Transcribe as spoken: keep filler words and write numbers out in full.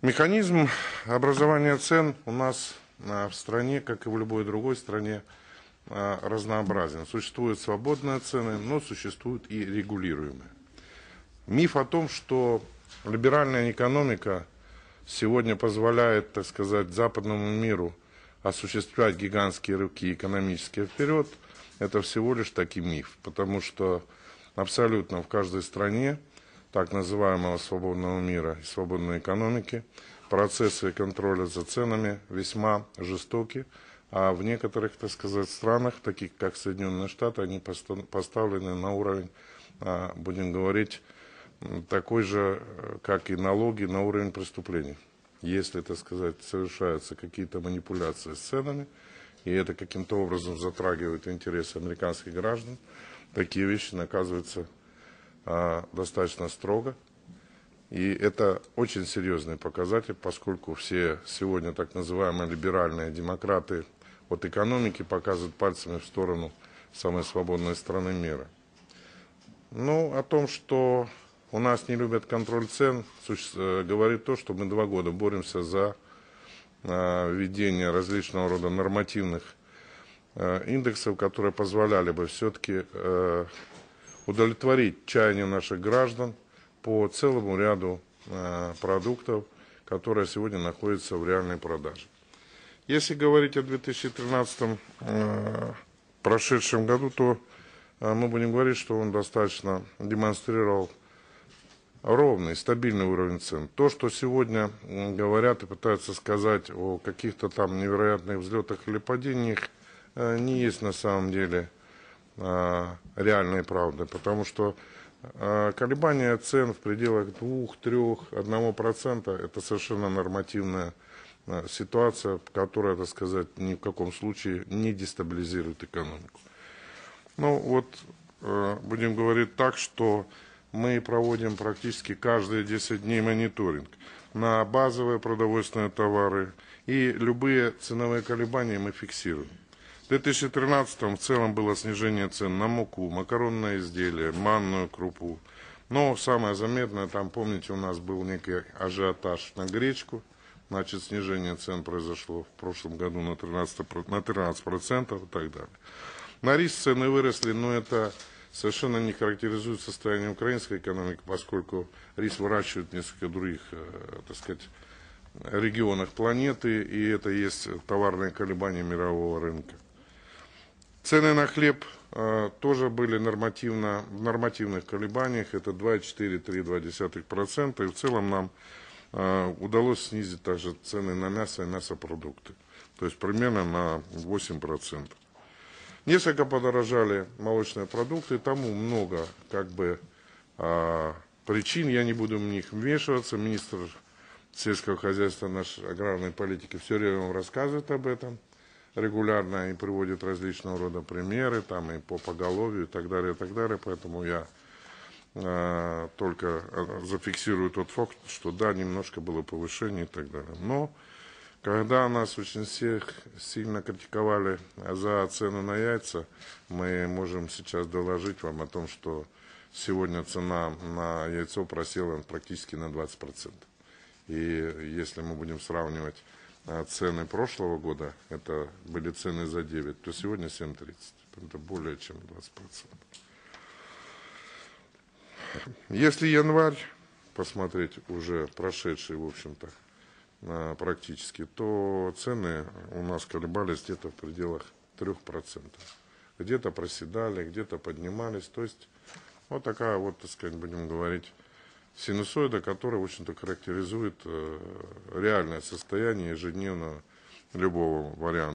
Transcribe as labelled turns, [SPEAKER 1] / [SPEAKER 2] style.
[SPEAKER 1] Механизм образования цен у нас в стране, как и в любой другой стране, разнообразен. Существуют свободные цены, но существуют и регулируемые. Миф о том, что либеральная экономика сегодня позволяет, так сказать, западному миру осуществлять гигантские рывки экономические вперед, это всего лишь таки миф, потому что абсолютно в каждой стране так называемого свободного мира и свободной экономики процессы контроля за ценами весьма жестоки, а в некоторых, так сказать, странах, таких как Соединенные Штаты, они поставлены на уровень, будем говорить, такой же, как и налоги, на уровень преступлений. Если, так сказать, совершаются какие-то манипуляции с ценами, и это каким-то образом затрагивает интересы американских граждан, такие вещи наказываются а, достаточно строго. И это очень серьезный показатель, поскольку все сегодня так называемые либеральные демократы от экономики показывают пальцами в сторону самой свободной страны мира. Ну, о том, что у нас не любят контроль цен, говорит то, что мы два года боремся за введение различного рода нормативных индексов, которые позволяли бы все-таки удовлетворить чаяния наших граждан по целому ряду продуктов, которые сегодня находятся в реальной продаже. Если говорить о две тысячи тринадцатом прошедшем году, то мы будем говорить, что он достаточно демонстрировал ровный, стабильный уровень цен. То, что сегодня говорят и пытаются сказать о каких-то там невероятных взлетах или падениях, не есть на самом деле реальной правдой, потому что колебания цен в пределах двух, трёх, одного процента это совершенно нормативная ситуация, которая, так сказать, ни в каком случае не дестабилизирует экономику. Ну вот, будем говорить так, что мы проводим практически каждые десять дней мониторинг на базовые продовольственные товары, и любые ценовые колебания мы фиксируем. В две тысячи тринадцатом в целом было снижение цен на муку, макаронные изделия, манную крупу. Но самое заметное, там, помните, у нас был некий ажиотаж на гречку. Значит, снижение цен произошло в прошлом году на тринадцать процентов и так далее. На рис цены выросли, но это совершенно не характеризует состояние украинской экономики, поскольку рис выращивают в несколько других, так сказать, регионах планеты, и это есть товарные колебания мирового рынка. Цены на хлеб э, тоже были нормативно, в нормативных колебаниях, это два и четыре — три и два десятых процента, и в целом нам э, удалось снизить также цены на мясо и мясопродукты, то есть примерно на восемь процентов. Несколько подорожали молочные продукты, тому много как бы э, причин, я не буду в них вмешиваться, министр сельского хозяйства, наш аграрной политики все время вам рассказывает об этом регулярно и приводит различного рода примеры, там и по поголовью и так далее, и так далее. Поэтому я э, только зафиксирую тот факт, что да, немножко было повышение и так далее. Но когда нас очень всех сильно критиковали за цену на яйца, мы можем сейчас доложить вам о том, что сегодня цена на яйцо просела практически на двадцать процентов. И если мы будем сравнивать цены прошлого года, это были цены за девять, то сегодня семь тридцать. Это более чем двадцать процентов. Если январь посмотреть уже прошедший, в общем-то, практически, то цены у нас колебались где-то в пределах трёх процентов. Где-то проседали, где-то поднимались. То есть вот такая вот, так сказать, будем говорить, синусоида, которая, в общем-то, характеризует реальное состояние ежедневного любого варианта.